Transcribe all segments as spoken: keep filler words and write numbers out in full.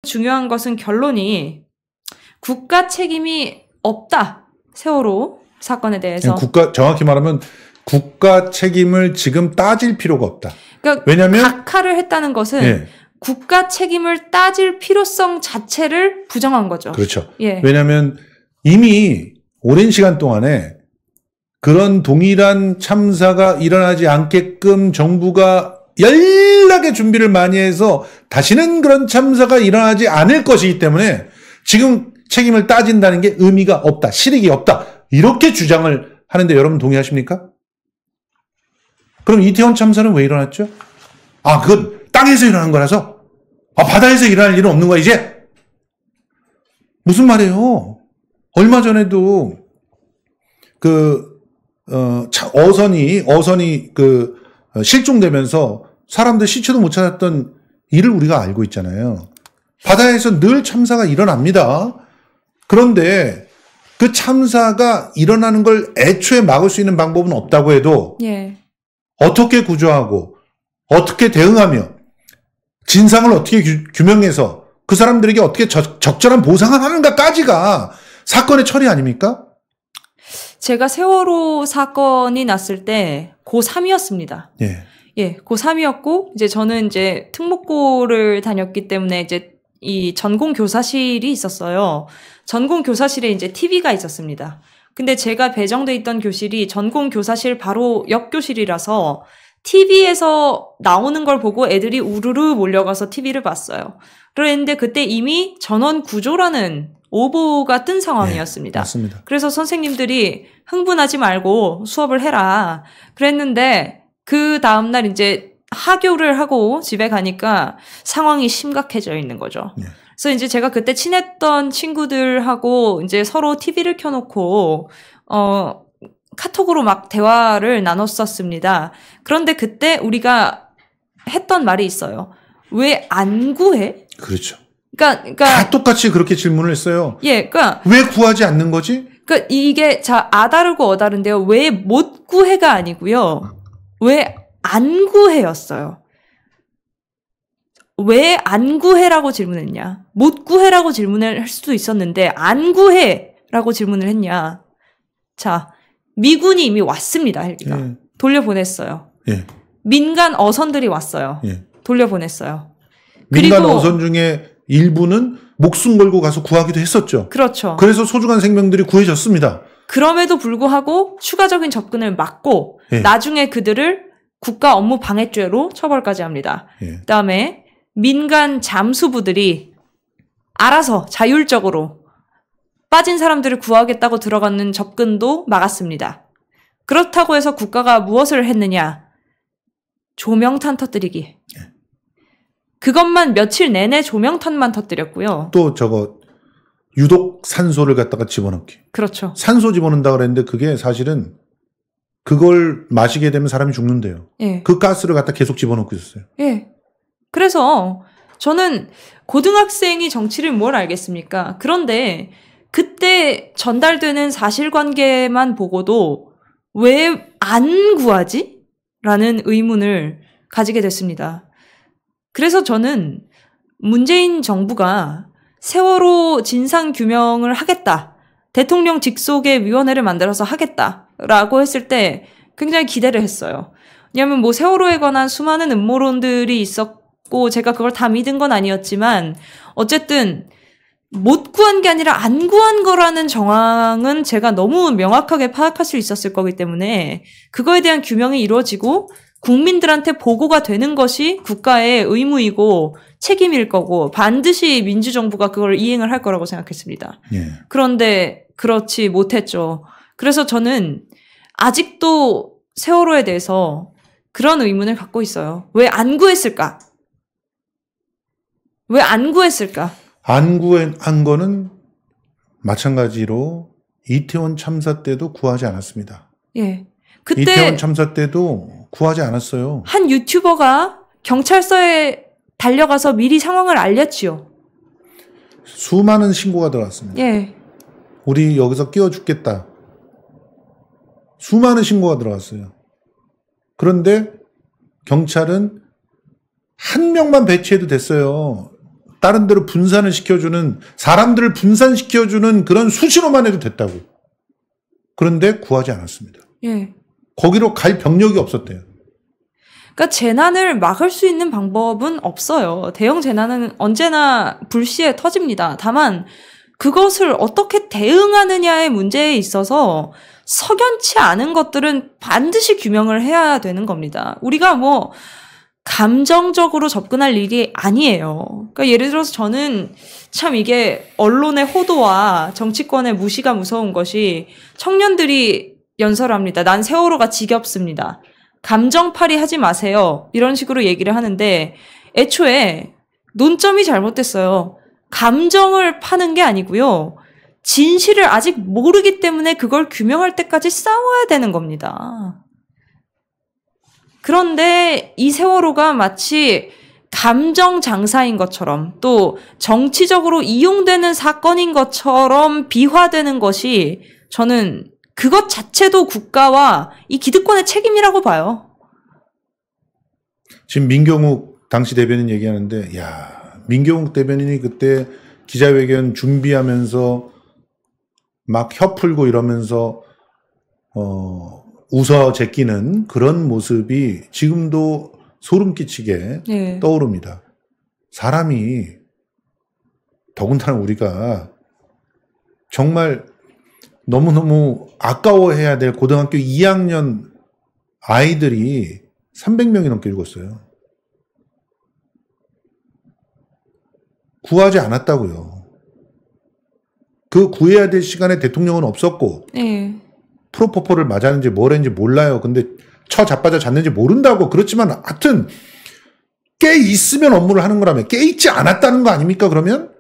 중요한 것은 결론이 국가 책임이 없다. 세월호 사건에 대해서. 국가 정확히 말하면 국가 책임을 지금 따질 필요가 없다. 그러니까 왜냐하면 각하를 했다는 것은 예. 국가 책임을 따질 필요성 자체를 부정한 거죠. 그렇죠. 예. 왜냐하면 이미 오랜 시간 동안에 그런 동일한 참사가 일어나지 않게끔 정부가 연락의 준비를 많이 해서 다시는 그런 참사가 일어나지 않을 것이기 때문에 지금 책임을 따진다는 게 의미가 없다. 실익이 없다. 이렇게 주장을 하는데 여러분 동의하십니까? 그럼 이태원 참사는 왜 일어났죠? 아, 그건 땅에서 일어난 거라서? 아, 바다에서 일어날 일은 없는 거야, 이제? 무슨 말이에요? 얼마 전에도 그, 어, 어선이, 어선이 그, 실종되면서 사람들 시체도 못 찾았던 일을 우리가 알고 있잖아요. 바다에서 늘 참사가 일어납니다. 그런데 그 참사가 일어나는 걸 애초에 막을 수 있는 방법은 없다고 해도 예. 어떻게 구조하고 어떻게 대응하며 진상을 어떻게 규, 규명해서 그 사람들에게 어떻게 적, 적절한 보상을 하는가까지가 사건의 처리 아닙니까? 제가 세월호 사건이 났을 때 고삼이었습니다. 예. 예, 고삼이었고, 이제 저는 이제 특목고를 다녔기 때문에 이제 이 전공 교사실이 있었어요. 전공 교사실에 이제 티비가 있었습니다. 근데 제가 배정돼 있던 교실이 전공 교사실 바로 옆 교실이라서 티비에서 나오는 걸 보고 애들이 우르르 몰려가서 티비를 봤어요. 그랬는데 그때 이미 전원 구조라는 오보가 뜬 상황이었습니다. 네, 맞습니다. 그래서 선생님들이 흥분하지 말고 수업을 해라. 그랬는데 그 다음날 이제 하교를 하고 집에 가니까 상황이 심각해져 있는 거죠. 네. 그래서 이제 제가 그때 친했던 친구들하고 이제 서로 티비를 켜놓고 어 카톡으로 막 대화를 나눴었습니다. 그런데 그때 우리가 했던 말이 있어요. 왜 안 구해? 그렇죠. 그러니까, 그러니까 다 똑같이 그렇게 질문을 했어요. 예, 그러니까 왜 구하지 않는 거지? 그러니까 이게 자 아다르고 어다른데요. 왜 못 구해가 아니고요. 왜 안 구해였어요. 왜 안 구해라고 질문했냐? 못 구해라고 질문을 할 수도 있었는데 안 구해라고 질문을 했냐? 자, 미군이 이미 왔습니다. 헬기가 예. 돌려보냈어요. 예. 민간 어선들이 왔어요. 예. 돌려보냈어요. 민간 그리고 어선 중에 일부는 목숨 걸고 가서 구하기도 했었죠. 그렇죠. 그래서 소중한 생명들이 구해졌습니다. 그럼에도 불구하고 추가적인 접근을 막고 예. 나중에 그들을 국가 업무 방해죄로 처벌까지 합니다. 예. 그다음에 민간 잠수부들이 알아서 자율적으로 빠진 사람들을 구하겠다고 들어가는 접근도 막았습니다. 그렇다고 해서 국가가 무엇을 했느냐? 조명탄 터뜨리기. 예. 그것만 며칠 내내 조명탄만 터뜨렸고요. 또 저거 유독 산소를 갖다가 집어넣기. 그렇죠. 산소 집어넣는다 그랬는데 그게 사실은 그걸 마시게 되면 사람이 죽는데요. 예. 그 가스를 갖다 계속 집어넣고 있었어요. 예. 그래서 저는 고등학생이 정치를 뭘 알겠습니까? 그런데 그때 전달되는 사실관계만 보고도 왜 안 구하지? 라는 의문을 가지게 됐습니다. 그래서 저는 문재인 정부가 세월호 진상규명을 하겠다. 대통령 직속의 위원회를 만들어서 하겠다라고 했을 때 굉장히 기대를 했어요. 왜냐하면 뭐 세월호에 관한 수많은 음모론들이 있었고 제가 그걸 다 믿은 건 아니었지만 어쨌든 못 구한 게 아니라 안 구한 거라는 정황은 제가 너무 명확하게 파악할 수 있었을 거기 때문에 그거에 대한 규명이 이루어지고 국민들한테 보고가 되는 것이 국가의 의무이고 책임일 거고 반드시 민주정부가 그걸 이행을 할 거라고 생각했습니다. 예. 그런데 그렇지 못했죠. 그래서 저는 아직도 세월호에 대해서 그런 의문을 갖고 있어요. 왜 안 구했을까? 왜 안 구했을까? 안 구한 거는 마찬가지로 이태원 참사 때도 구하지 않았습니다. 예. 그때 이태원 참사 때도 구하지 않았어요. 한 유튜버가 경찰서에 달려가서 미리 상황을 알렸지요. 수많은 신고가 들어왔습니다. 예. 우리 여기서 끼워 죽겠다. 수많은 신고가 들어왔어요. 그런데 경찰은 한 명만 배치해도 됐어요. 다른 데로 분산을 시켜주는, 사람들을 분산시켜주는 그런 수신호만 해도 됐다고. 그런데 구하지 않았습니다. 예. 거기로 갈 병력이 없었대요. 그러니까 재난을 막을 수 있는 방법은 없어요. 대형 재난은 언제나 불시에 터집니다. 다만 그것을 어떻게 대응하느냐의 문제에 있어서 석연치 않은 것들은 반드시 규명을 해야 되는 겁니다. 우리가 뭐 감정적으로 접근할 일이 아니에요. 그러니까 예를 들어서 저는 참 이게 언론의 호도와 정치권의 무시가 무서운 것이 청년들이 연설합니다. 난 세월호가 지겹습니다. 감정팔이 하지 마세요. 이런 식으로 얘기를 하는데 애초에 논점이 잘못됐어요. 감정을 파는 게 아니고요. 진실을 아직 모르기 때문에 그걸 규명할 때까지 싸워야 되는 겁니다. 그런데 이 세월호가 마치 감정 장사인 것처럼 또 정치적으로 이용되는 사건인 것처럼 비화되는 것이 저는 그것 자체도 국가와 이 기득권의 책임이라고 봐요. 지금 민경욱 당시 대변인 얘기하는데, 야, 민경욱 대변인이 그때 기자회견 준비하면서 막 혀 풀고 이러면서 어, 웃어 제끼는 그런 모습이 지금도 소름 끼치게 네. 떠오릅니다. 사람이, 더군다나 우리가 정말 너무너무 아까워해야 될 고등학교 이 학년 아이들이 삼백 명이 넘게 읽었어요. 구하지 않았다고요. 그 구해야 될 시간에 대통령은 없었고 네. 프로포폴을 맞았는지 뭘 했는지 몰라요. 근데 쳐 자빠져 잤는지 모른다고. 그렇지만 하여튼 깨 있으면 업무를 하는 거라면 깨 있지 않았다는 거 아닙니까 그러면?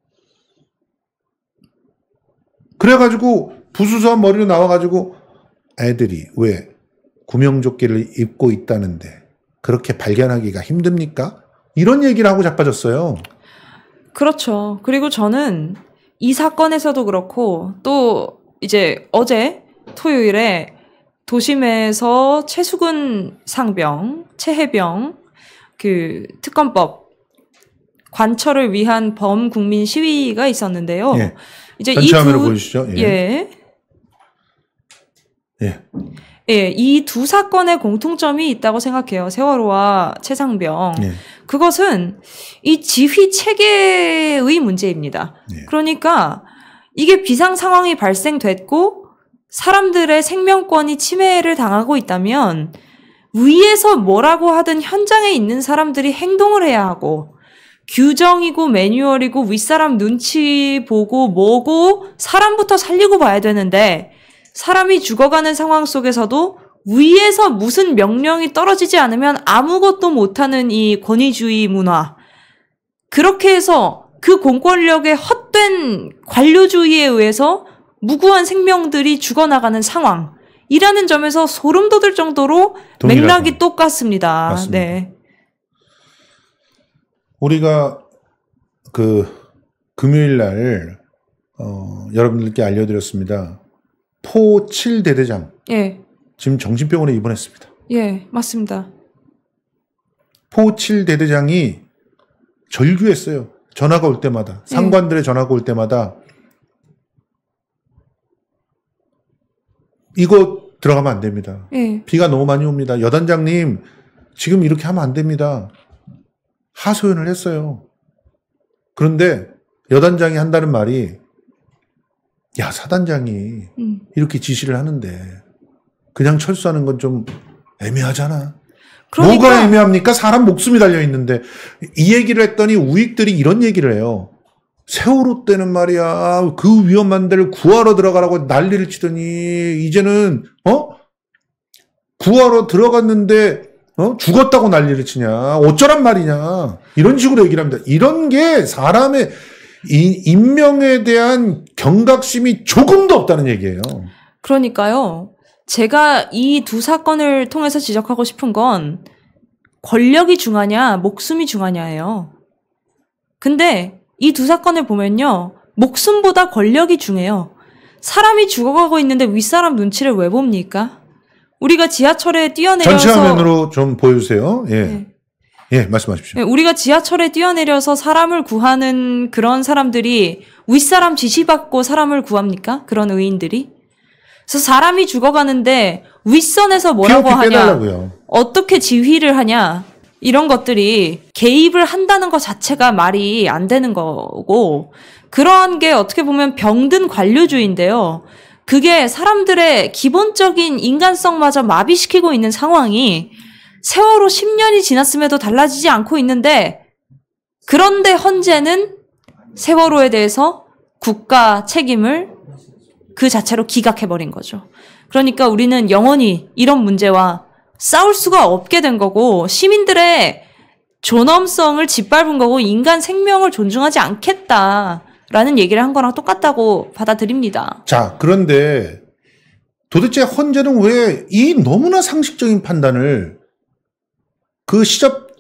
그래가지고 부수수한 머리로 나와가지고 애들이 왜 구명조끼를 입고 있다는데 그렇게 발견하기가 힘듭니까? 이런 얘기를 하고 자빠졌어요. 그렇죠. 그리고 저는 이 사건에서도 그렇고 또 이제 어제 토요일에 도심에서 최수근 상병, 최혜병 그 특검법 관철을 위한 범국민 시위가 있었는데요. 예. 이제 전체 화면을 보여주시죠. 예. 예. 예. 예, 이 두 사건의 공통점이 있다고 생각해요. 세월호와 최상병. 예. 그것은 이 지휘 체계의 문제입니다. 예. 그러니까 이게 비상 상황이 발생됐고 사람들의 생명권이 침해를 당하고 있다면 위에서 뭐라고 하든 현장에 있는 사람들이 행동을 해야 하고 규정이고 매뉴얼이고 윗사람 눈치 보고 뭐고 사람부터 살리고 봐야 되는데 사람이 죽어가는 상황 속에서도 위에서 무슨 명령이 떨어지지 않으면 아무것도 못하는 이 권위주의 문화. 그렇게 해서 그 공권력의 헛된 관료주의에 의해서 무고한 생명들이 죽어나가는 상황이라는 점에서 소름 돋을 정도로 동일하다. 맥락이 똑같습니다. 맞습니다. 네. 우리가 그 금요일 날 어, 여러분들께 알려드렸습니다. 포 칠 대대장. 예. 지금 정신병원에 입원했습니다. 예, 맞습니다. 포 칠 대대장이 절규했어요. 전화가 올 때마다. 상관들의 예. 전화가 올 때마다 이거 들어가면 안 됩니다. 예. 비가 너무 많이 옵니다. 여단장님 지금 이렇게 하면 안 됩니다. 하소연을 했어요. 그런데 여단장이 한다는 말이 야 사단장이 음. 이렇게 지시를 하는데 그냥 철수하는 건 좀 애매하잖아. 그러니까. 뭐가 애매합니까? 사람 목숨이 달려있는데. 이 얘기를 했더니 우익들이 이런 얘기를 해요. 세월호 때는 말이야 그 위험한 데를 구하러 들어가라고 난리를 치더니 이제는 어? 구하러 들어갔는데 어? 죽었다고 난리를 치냐 어쩌란 말이냐 이런 식으로 얘기를 합니다. 이런 게 사람의 이 인명에 대한 경각심이 조금도 없다는 얘기예요. 그러니까요. 제가 이 두 사건을 통해서 지적하고 싶은 건 권력이 중하냐 목숨이 중하냐예요. 근데 이 두 사건을 보면요. 목숨보다 권력이 중해요. 사람이 죽어가고 있는데 윗사람 눈치를 왜 봅니까? 우리가 지하철에 뛰어내려서 전체 화면으로 좀 보여주세요. 예. 네. 예, 말씀하십시오. 예, 우리가 지하철에 뛰어내려서 사람을 구하는 그런 사람들이 윗사람 지시받고 사람을 구합니까? 그런 의인들이? 그래서 사람이 죽어가는데 윗선에서 뭐라고 하냐, 빼달라고요. 어떻게 지휘를 하냐, 이런 것들이 개입을 한다는 것 자체가 말이 안 되는 거고, 그러한 게 어떻게 보면 병든 관료주의인데요. 그게 사람들의 기본적인 인간성마저 마비시키고 있는 상황이 세월호 십 년이 지났음에도 달라지지 않고 있는데, 그런데 헌재는 세월호에 대해서 국가 책임을 그 자체로 기각해버린 거죠. 그러니까 우리는 영원히 이런 문제와 싸울 수가 없게 된 거고, 시민들의 존엄성을 짓밟은 거고, 인간 생명을 존중하지 않겠다라는 얘기를 한 거랑 똑같다고 받아들입니다. 자, 그런데 도대체 헌재는 왜 이 너무나 상식적인 판단을 그 시적,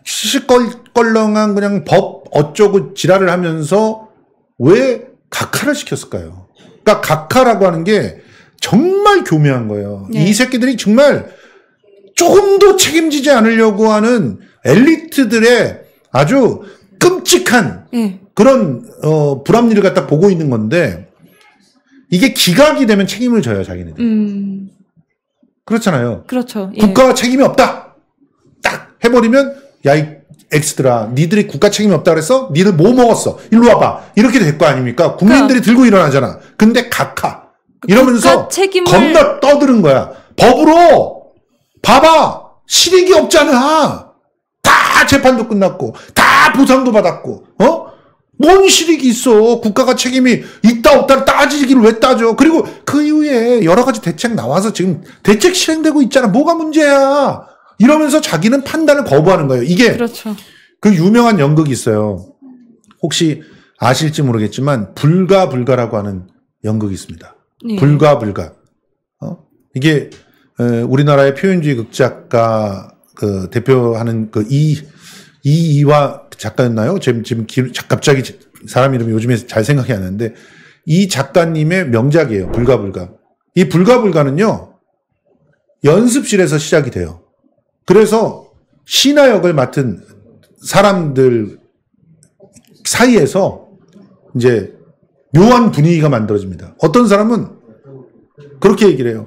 시시껄껄렁한 그냥 법 어쩌고 지랄을 하면서 왜 각하를 시켰을까요? 그러니까 각하라고 하는 게 정말 교묘한 거예요. 네. 이 새끼들이 정말 조금도 책임지지 않으려고 하는 엘리트들의 아주 끔찍한 네. 그런 어, 불합리를 갖다 보고 있는 건데, 이게 기각이 되면 책임을 져요, 자기네들. 음. 그렇잖아요. 그렇죠. 예. 국가가 책임이 없다. 딱 해버리면 야, 이 엑스들아, 니들이 국가 책임이 없다 그래서 니들 뭐 먹었어? 일로 와봐. 이렇게 될 거 아닙니까? 국민들이 그러니까, 들고 일어나잖아. 근데 각하 이러면서 책임을... 겁나 떠드는 거야. 법으로 봐봐, 실익이 없잖아. 다 재판도 끝났고 다 보상도 받았고, 어? 뭔 실익이 있어? 국가가 책임이 있다 없다를 따지기를 왜 따져? 그리고 그 이후에 여러 가지 대책 나와서 지금 대책 실행되고 있잖아. 뭐가 문제야? 이러면서 자기는 판단을 거부하는 거예요. 이게 그렇죠. 그 유명한 연극이 있어요. 혹시 아실지 모르겠지만 불가 불가라고 하는 연극이 있습니다. 예. 불가 불가. 어? 이게 에, 우리나라의 표현주의 극작가 그 대표하는 그 이 이이화 작가였나요? 지금 지금 기, 갑자기 사람 이름이 요즘에 잘 생각이 안 나는데, 이 작가님의 명작이에요. 불가 불가. 이 불가 불가는요, 연습실에서 시작이 돼요. 그래서 신하 역을 맡은 사람들 사이에서 이제 묘한 분위기가 만들어집니다. 어떤 사람은 그렇게 얘기를 해요.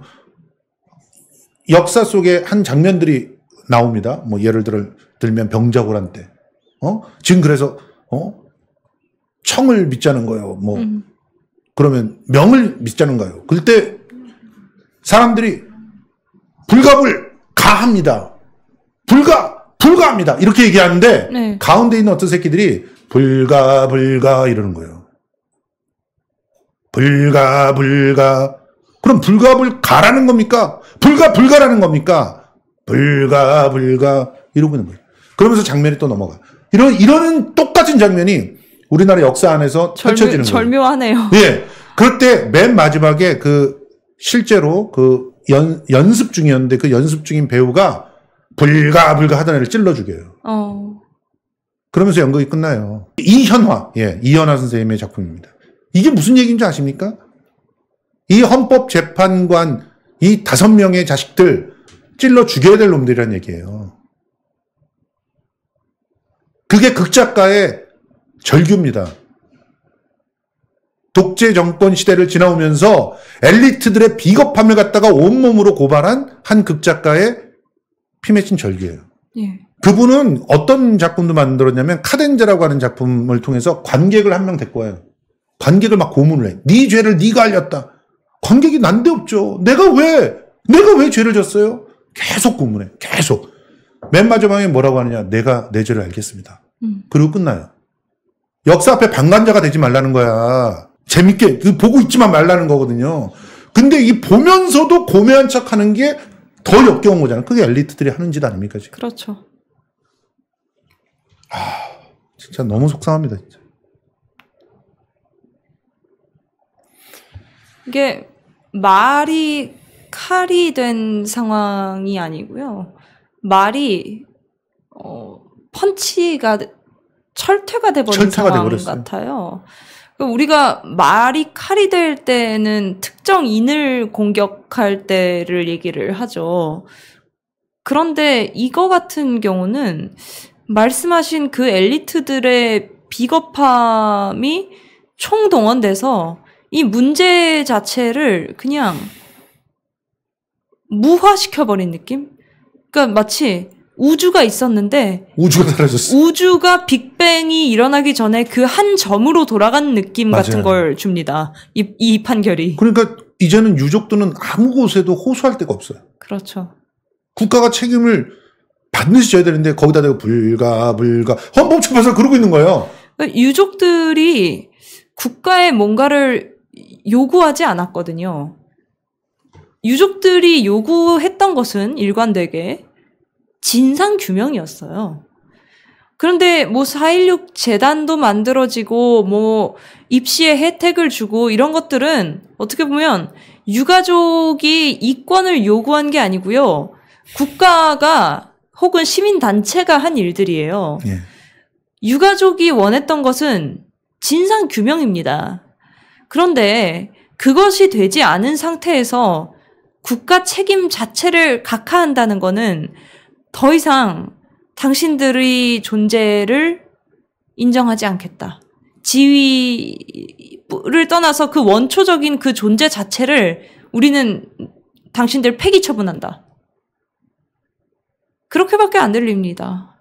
역사 속에 한 장면들이 나옵니다. 뭐 예를 들어 들면 병자호란 때, 어 지금 그래서 어 청을 믿자는 거예요. 뭐 음. 그러면 명을 믿자는 거예요. 그때 사람들이 불가불 가합니다. 불가 불가합니다. 이렇게 얘기하는데 네. 가운데 있는 어떤 새끼들이 불가 불가 이러는 거예요. 불가 불가. 그럼 불가 불가라는 겁니까? 불가 불가라는 겁니까? 불가 불가 이러고 있는 거예요. 그러면서 장면이 또 넘어가. 이런 이러는 똑같은 장면이 우리나라 역사 안에서 절묘, 펼쳐지는 거예요. 절묘하네요. 예. 그럴 때 맨 마지막에 그 실제로 그 연, 연습 중이었는데 그 연습 중인 배우가 불가 불가 하던 애를 찔러 죽여요. 어. 그러면서 연극이 끝나요. 이현화, 예, 이현화 선생님의 작품입니다. 이게 무슨 얘기인지 아십니까? 이 헌법재판관 이 다섯 명의 자식들 찔러 죽여야 될 놈들이란 얘기예요. 그게 극작가의 절규입니다. 독재 정권 시대를 지나오면서 엘리트들의 비겁함을 갖다가 온몸으로 고발한 한 극작가의 피 맺힌 절규예요. 예. 그분은 어떤 작품도 만들었냐면 카덴자라고 하는 작품을 통해서 관객을 한 명 데리고 와요. 관객을 막 고문을 해. 네 죄를 네가 알렸다. 관객이 난데없죠. 내가 왜 내가 왜 죄를 졌어요? 계속 고문해. 계속. 맨 마지막에 뭐라고 하느냐. 내가 내 죄를 알겠습니다. 음. 그리고 끝나요. 역사 앞에 방관자가 되지 말라는 거야. 재밌게 보고 있지만 말라는 거거든요. 근데 이 보면서도 고매한 척하는 게 더 역겨운 거잖아요. 그게 엘리트들이 하는 짓 아닙니까 지금? 그렇죠. 아, 진짜 너무 속상합니다. 진짜. 이게 말이 칼이 된 상황이 아니고요. 말이 어, 펀치가 철퇴가 돼버린 상황 돼버렸어요. 같아요. 우리가 말이 칼이 될 때는 특정 인을 공격할 때를 얘기를 하죠. 그런데 이거 같은 경우는 말씀하신 그 엘리트들의 비겁함이 총동원돼서 이 문제 자체를 그냥 무화시켜버린 느낌? 그러니까 마치 우주가 있었는데 우주가 사라졌어. 우주가 빅뱅이 일어나기 전에 그 한 점으로 돌아간 느낌 맞아요. 같은 걸 줍니다. 이, 이 판결이. 그러니까 이제는 유족들은 아무 곳에도 호소할 데가 없어요. 그렇죠. 국가가 책임을 반드시 져야 되는데 거기다 대고 불가 불가 헌법재판소가 그러고 있는 거예요. 그러니까 유족들이 국가에 뭔가를 요구하지 않았거든요. 유족들이 요구했던 것은 일관되게 진상규명이었어요. 그런데 뭐 사일육 재단도 만들어지고 뭐 입시에 혜택을 주고 이런 것들은 어떻게 보면 유가족이 이권을 요구한 게 아니고요. 국가가 혹은 시민단체가 한 일들이에요. 예. 유가족이 원했던 것은 진상규명입니다. 그런데 그것이 되지 않은 상태에서 국가 책임 자체를 각하한다는 거는 더 이상 당신들의 존재를 인정하지 않겠다. 지위를 떠나서 그 원초적인 그 존재 자체를 우리는 당신들 폐기 처분한다. 그렇게밖에 안 들립니다.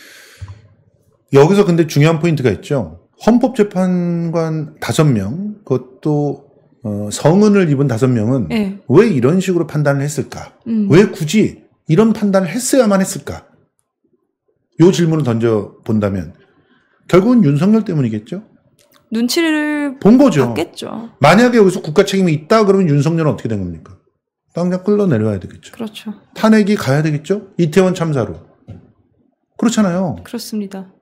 여기서 근데 중요한 포인트가 있죠. 헌법재판관 다섯 명, 그것도 어, 성은을 입은 다섯 명은 네. 왜 이런 식으로 판단을 했을까? 음. 왜 굳이 이런 판단을 했어야만 했을까? 요 질문을 던져본다면 결국은 윤석열 때문이겠죠? 눈치를 본 거죠. 봤겠죠. 만약에 여기서 국가 책임이 있다 그러면 윤석열은 어떻게 된 겁니까? 당장 끌어내려야 되겠죠. 그렇죠. 탄핵이 가야 되겠죠? 이태원 참사로. 그렇잖아요. 그렇습니다.